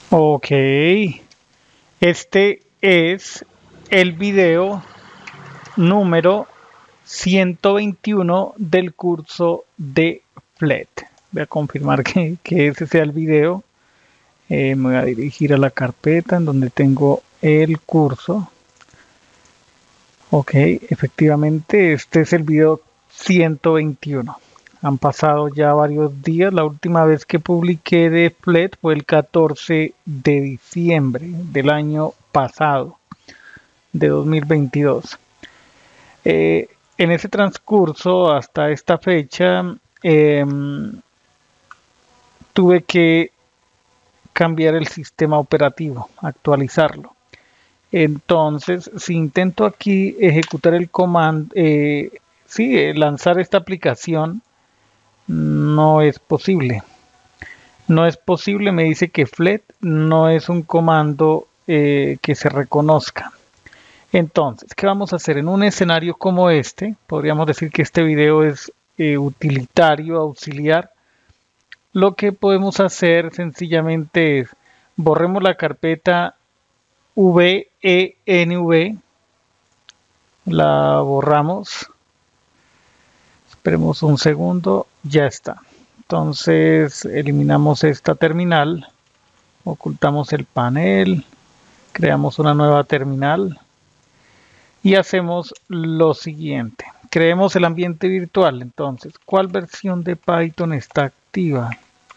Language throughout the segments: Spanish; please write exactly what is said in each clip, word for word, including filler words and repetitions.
Ok, este es el video número ciento veintiuno del curso de Flet. Voy a confirmar que, que ese sea el video. Eh, me voy a dirigir a la carpeta en donde tengo el curso. Ok, efectivamente este es el video ciento veintiuno. Han pasado ya varios días. La última vez que publiqué de Flet fue el catorce de diciembre del año pasado, de dos mil veintidós. Eh, en ese transcurso, hasta esta fecha, eh, tuve que cambiar el sistema operativo, actualizarlo. Entonces, si intento aquí ejecutar el comando, eh, sí, eh, lanzar esta aplicación, no es posible. No es posible, me dice que Flet no es un comando eh, que se reconozca. Entonces, ¿qué vamos a hacer? En un escenario como este, podríamos decir que este video es eh, utilitario, auxiliar. Lo que podemos hacer sencillamente es borremos la carpeta venv, la borramos, esperemos un segundo, ya está. Entonces eliminamos esta terminal, ocultamos el panel, creamos una nueva terminal y hacemos lo siguiente. Creemos el ambiente virtual. Entonces, ¿cuál versión de Python está activa?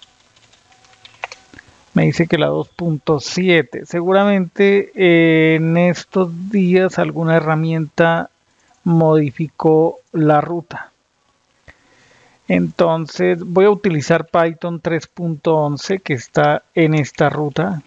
Me dice que la dos punto siete. Seguramente eh, en estos días alguna herramienta modificó la ruta. Entonces voy a utilizar Python tres punto once que está en esta ruta.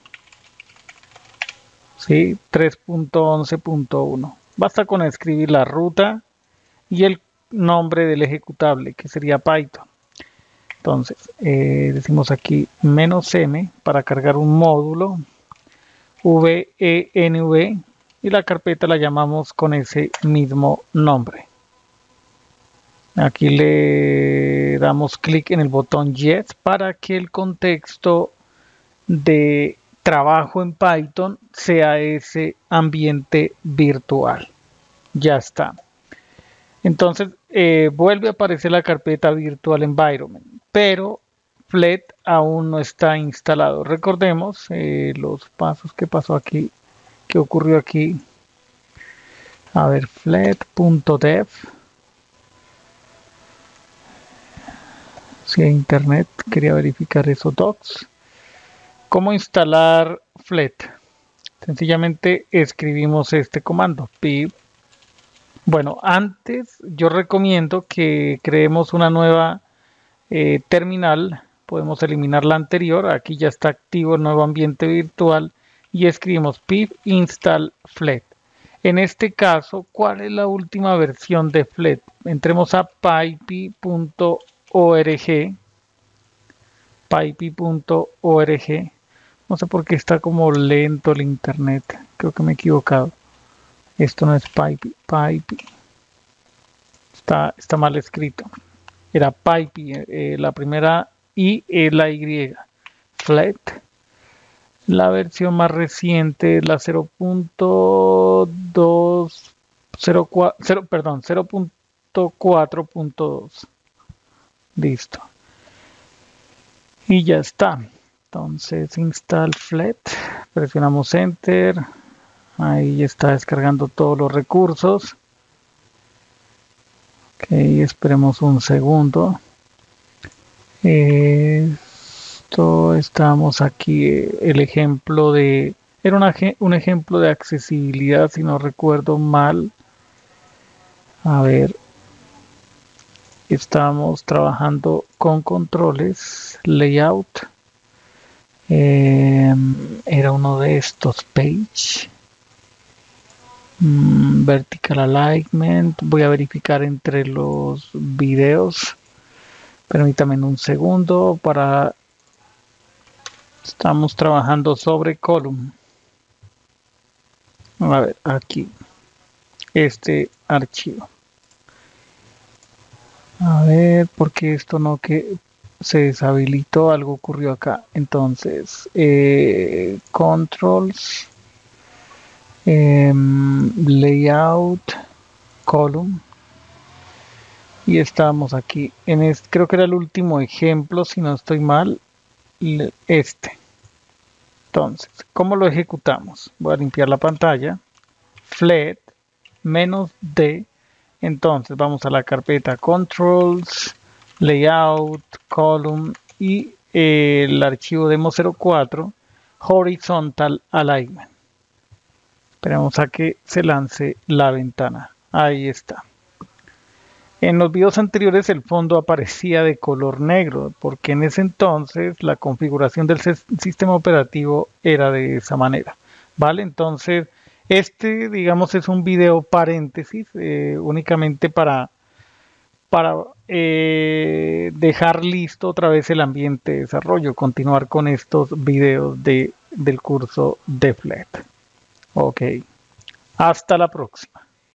¿Sí? tres punto once punto uno. Basta con escribir la ruta y el nombre del ejecutable, que sería Python. Entonces, eh, decimos aquí menos "m" para cargar un módulo, venv, y la carpeta la llamamos con ese mismo nombre. Aquí le damos clic en el botón Yes para que el contexto de trabajo en Python sea ese ambiente virtual. Ya está. Entonces eh, vuelve a aparecer la carpeta Virtual Environment, pero Flet aún no está instalado. Recordemos eh, los pasos que pasó aquí, que ocurrió aquí. A ver, flet.dev. Si hay internet, quería verificar eso. Docs. ¿Cómo instalar Flet? Sencillamente escribimos este comando, pip. Bueno, antes yo recomiendo que creemos una nueva eh, terminal. Podemos eliminar la anterior. Aquí ya está activo el nuevo ambiente virtual y escribimos pip install Flet. En este caso, ¿cuál es la última versión de Flet? Entremos a pypi punto org. pypi punto org. No sé por qué está como lento el internet. Creo que me he equivocado. Esto no es Pypi. Pypi. Está, está mal escrito. Era Pypi. Eh, la primera I es la Y. Flet. La versión más reciente es la cero punto dos cero cuatro, perdón, cero punto cuatro punto dos. Listo. Y ya está. Entonces install Flet. Presionamos Enter. Ahí está descargando todos los recursos. Ok, esperemos un segundo. Esto estamos aquí, el ejemplo de... Era una, un ejemplo de accesibilidad, si no recuerdo mal. A ver. Estamos trabajando con controles, layout. Eh, era uno de estos, page. Vertical alignment. Voy a verificar entre los videos. Permítame un segundo para... Estamos trabajando sobre column. A ver, aquí. Este archivo. A ver, porque esto no que... se deshabilitó, algo ocurrió acá. Entonces, eh, controls, eh, layout, column. Y estamos aquí. En este, creo que era el último ejemplo, si no estoy mal, este. Entonces, ¿cómo lo ejecutamos? Voy a limpiar la pantalla. Flet, menos D. Entonces, vamos a la carpeta Controls, Layout, Column y eh, el archivo demo cero cuatro, Horizontal Alignment. Esperamos a que se lance la ventana. Ahí está. En los videos anteriores el fondo aparecía de color negro, porque en ese entonces la configuración del sistema operativo era de esa manera. ¿Vale? Entonces, este, digamos, es un video paréntesis, eh, únicamente para, para eh, dejar listo otra vez el ambiente de desarrollo, continuar con estos videos de, del curso de Flet. Ok, hasta la próxima.